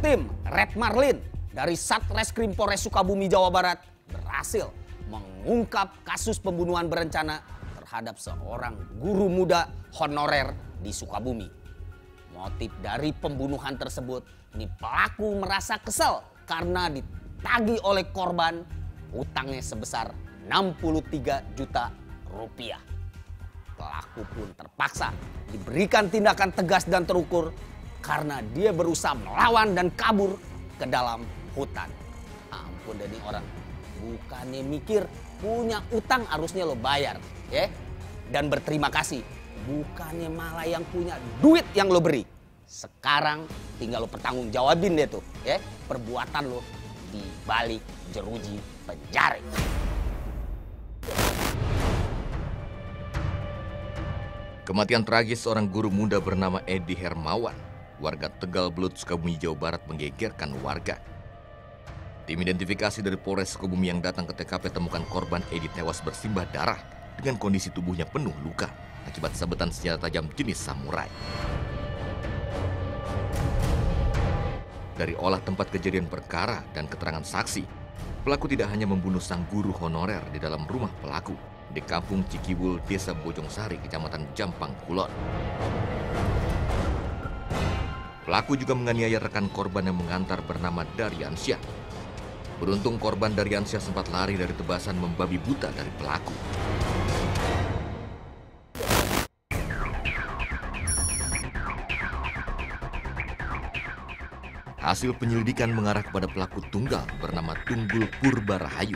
Tim Red Marlin dari Satreskrim Polres Sukabumi, Jawa Barat berhasil mengungkap kasus pembunuhan berencana terhadap seorang guru muda honorer di Sukabumi. Motif dari pembunuhan tersebut, ini pelaku merasa kesal karena ditagih oleh korban utangnya sebesar 63 juta rupiah. Pelaku pun terpaksa diberikan tindakan tegas dan terukur karena dia berusaha melawan dan kabur ke dalam hutan. Ampun deh nih orang, bukannya mikir punya utang harusnya lo bayar, ya, dan berterima kasih. Bukannya malah yang punya duit yang lo beri. Sekarang tinggal lo pertanggung jawabin deh tuh, ya, perbuatan lo di balik jeruji penjara. Kematian tragis seorang guru muda bernama Edi Hermawan, warga Tegal Belut, Sukabumi, Jawa Barat menggegerkan warga. Tim identifikasi dari Polres Sukabumi yang datang ke TKP temukan korban Edi tewas bersimbah darah dengan kondisi tubuhnya penuh luka akibat sabetan senjata tajam jenis samurai. Dari olah tempat kejadian perkara dan keterangan saksi, pelaku tidak hanya membunuh sang guru honorer di dalam rumah pelaku di Kampung Cikiwul, Desa Bojongsari, Kecamatan Jampang, Kulon. Pelaku juga menganiaya rekan korban yang mengantar bernama Daryansyah. Beruntung korban Daryansyah sempat lari dari tebasan membabi buta dari pelaku. Hasil penyelidikan mengarah kepada pelaku tunggal bernama Tunggul Purba Rahayu.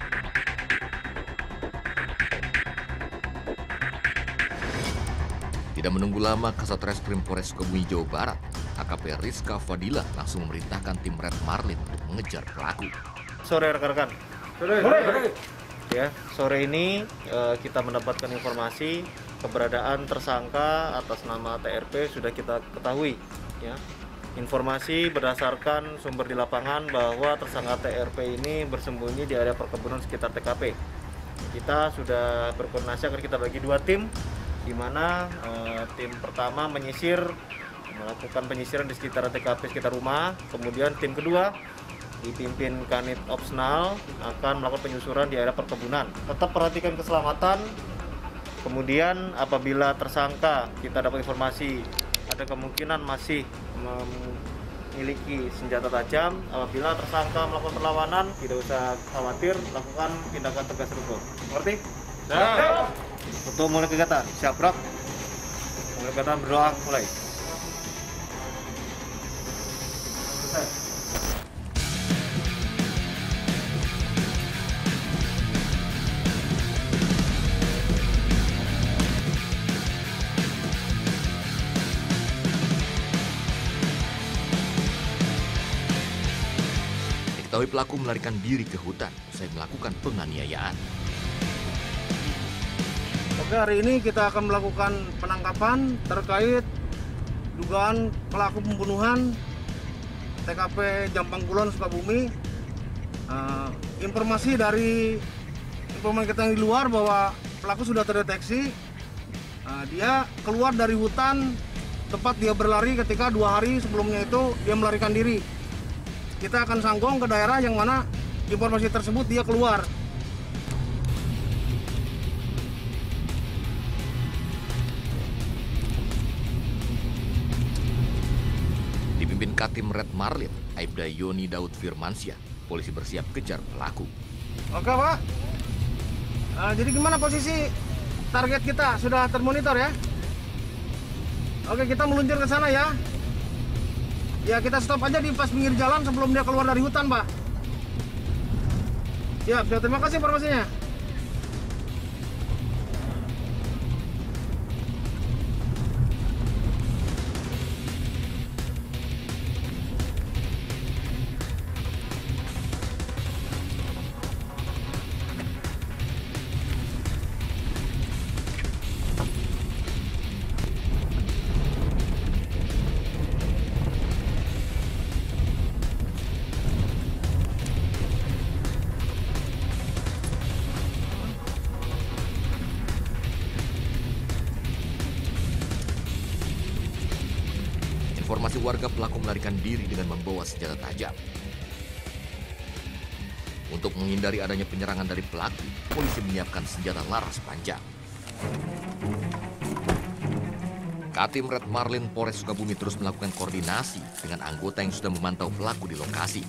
Tidak menunggu lama, Kasatreskrim Polres Sukabumi, Jawa Barat, AKP Rizka Fadila langsung memerintahkan tim Red Marlin untuk mengejar pelaku. Sore rekan-rekan. Ya, sore ini kita mendapatkan informasi keberadaan tersangka atas nama TRP sudah kita ketahui. Ya, informasi berdasarkan sumber di lapangan bahwa tersangka TRP ini bersembunyi di area perkebunan sekitar TKP. Kita sudah berkoordinasi agar kita bagi dua tim, di mana tim pertama melakukan penyisiran di sekitar TKP, sekitar rumah. Kemudian tim kedua dipimpin Kanit Opsnal akan melakukan penyusuran di area perkebunan. Tetap perhatikan keselamatan. Kemudian apabila tersangka kita dapat informasi ada kemungkinan masih memiliki senjata tajam, apabila tersangka melakukan perlawanan tidak usah khawatir, lakukan tindakan tegas terukur. Mengerti? Siap. Untuk mulai kegiatan, siap bro. Mulai kegiatan, berdoa, mulai. Diketahui pelaku melarikan diri ke hutan usai melakukan penganiayaan. Oke, hari ini kita akan melakukan penangkapan terkait dugaan pelaku pembunuhan TKP Jampang Kulon, Sukabumi. Informasi kita yang di luar bahwa pelaku sudah terdeteksi. Dia keluar dari hutan tempat dia berlari ketika 2 hari sebelumnya itu dia melarikan diri. Kita akan sanggong ke daerah yang mana informasi tersebut dia keluar. Dipimpin Katim Red Marlin, Aibda Yoni Daud Firmansyah, polisi bersiap kejar pelaku. Oke Pak, jadi gimana posisi target kita? Sudah termonitor ya? Oke, kita meluncur ke sana ya. Ya, kita stop aja di pas pinggir jalan sebelum dia keluar dari hutan, Pak. Siap, terima kasih informasinya. informasi warga, pelaku melarikan diri dengan membawa senjata tajam. Untuk menghindari adanya penyerangan dari pelaku, polisi menyiapkan senjata laras panjang. Katim Red Marlin Polres Sukabumi terus melakukan koordinasi dengan anggota yang sudah memantau pelaku di lokasi.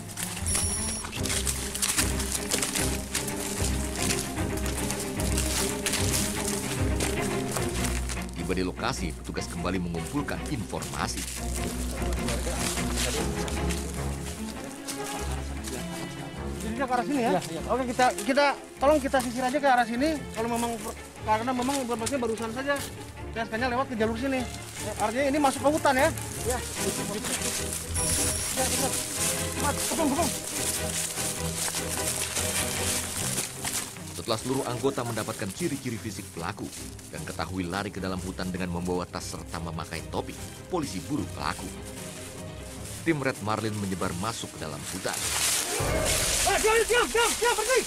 Tiba di lokasi, petugas kembali mengumpulkan informasi. Jadi ke arah sini ya? Oke, kita tolong kita sisir aja ke arah sini. Kalau memang karena memang informasinya barusan saja. PSK-nya lewat ke jalur sini. Artinya ini masuk ke hutan ya? Ya. Setelah seluruh anggota mendapatkan ciri-ciri fisik pelaku dan ketahui lari ke dalam hutan dengan membawa tas serta memakai topi, polisi buru pelaku. Tim Red Marlin menyebar masuk ke dalam hutan. Diam, berhenti!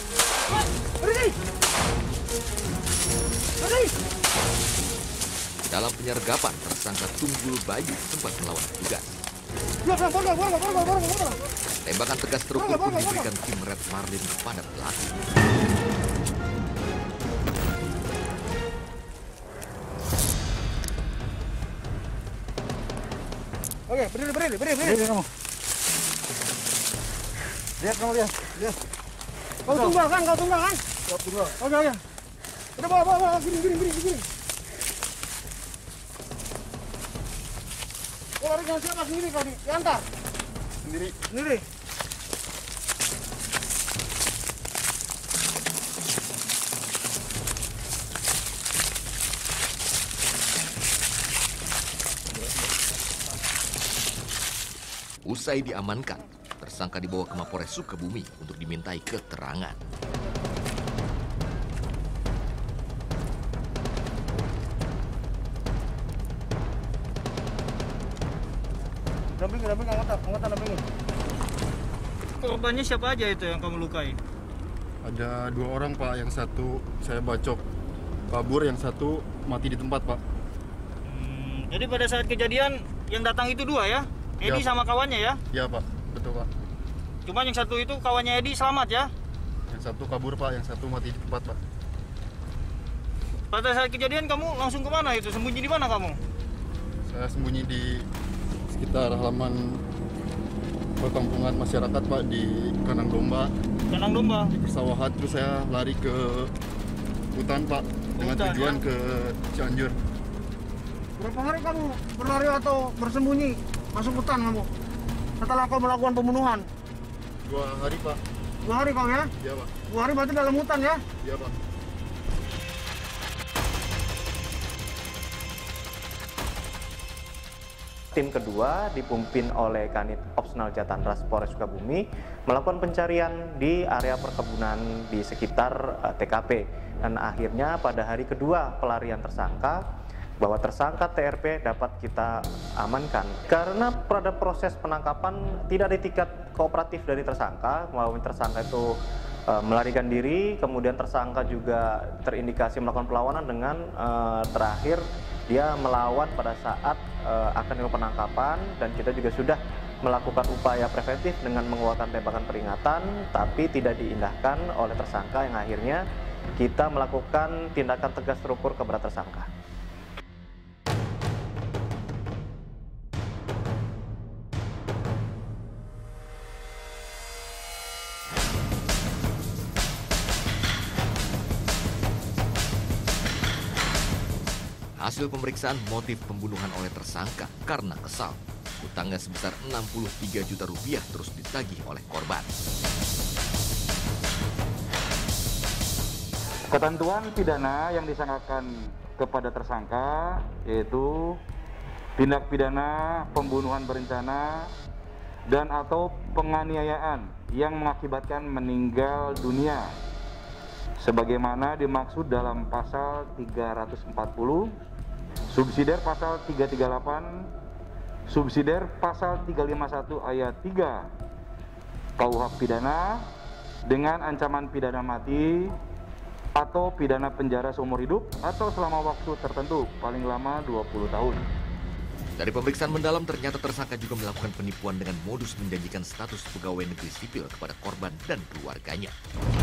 Berhenti! Dalam penyergapan, tersangka Tunggul Bayu sempat melawan petugas. Tembakan tegas terukur pun diberikan tim Red Marlin kepada pelaku. Oke, berdiri kamu. Lihat kamu lihat. Kau tunggal kan? Tunggal. Oke. Udah bawa, gini. Oh, lari dengan siapa sendiri kau diantar? Sendiri. Usai diamankan, tersangka dibawa ke Mapolres Sukabumi untuk dimintai keterangan. Dampingi, anggota dampingi. Korbannya siapa aja itu yang kamu lukai? Ada 2 orang Pak, yang satu saya bacok kabur, yang satu mati di tempat Pak. Jadi pada saat kejadian yang datang itu 2 ya? Edi sama kawannya ya? Ya Pak, betul Pak. Cuma yang satu itu kawannya Edi selamat ya? Yang satu kabur Pak, yang satu mati di tempat Pak. Pada saat kejadian kamu langsung kemana itu? Sembunyi di mana kamu? Saya sembunyi di sekitar halaman perkampungan masyarakat Pak, di kandang domba. Kandang domba? Di persawahan, terus saya lari ke hutan Pak, dengan Hutan, tujuan ya? ke Cianjur. Berapa hari kamu berlari atau bersembunyi masuk hutan kamu? Setelah kau melakukan pembunuhan? 2 hari Pak. 2 hari kau ya? Iya Pak. 2 hari berarti dalam hutan ya? Iya Pak. Tim kedua dipimpin oleh Kanit Opsnal Jatanras Polres Sukabumi melakukan pencarian di area perkebunan di sekitar TKP. Dan akhirnya pada hari kedua pelarian tersangka, bahwa tersangka TRP dapat kita amankan. Karena pada proses penangkapan tidak ada etikat kooperatif dari tersangka, bahwa tersangka itu melarikan diri, kemudian tersangka juga terindikasi melakukan perlawanan dengan terakhir dia melawan pada saat akan dilakukan penangkapan, dan kita juga sudah melakukan upaya preventif dengan mengeluarkan tembakan peringatan, tapi tidak diindahkan oleh tersangka, yang akhirnya kita melakukan tindakan tegas terukur kepada tersangka. Hasil pemeriksaan motif pembunuhan oleh tersangka karena kesal. Utangnya sebesar 63 juta rupiah terus ditagih oleh korban. Ketentuan pidana yang disangkakan kepada tersangka yaitu tindak pidana pembunuhan berencana dan atau penganiayaan yang mengakibatkan meninggal dunia sebagaimana dimaksud dalam pasal 340, subsidiar pasal 338, subsidiar pasal 351 ayat 3 KUH pidana dengan ancaman pidana mati atau pidana penjara seumur hidup atau selama waktu tertentu paling lama 20 tahun. Dari pemeriksaan mendalam ternyata tersangka juga melakukan penipuan dengan modus menjanjikan status pegawai negeri sipil kepada korban dan keluarganya.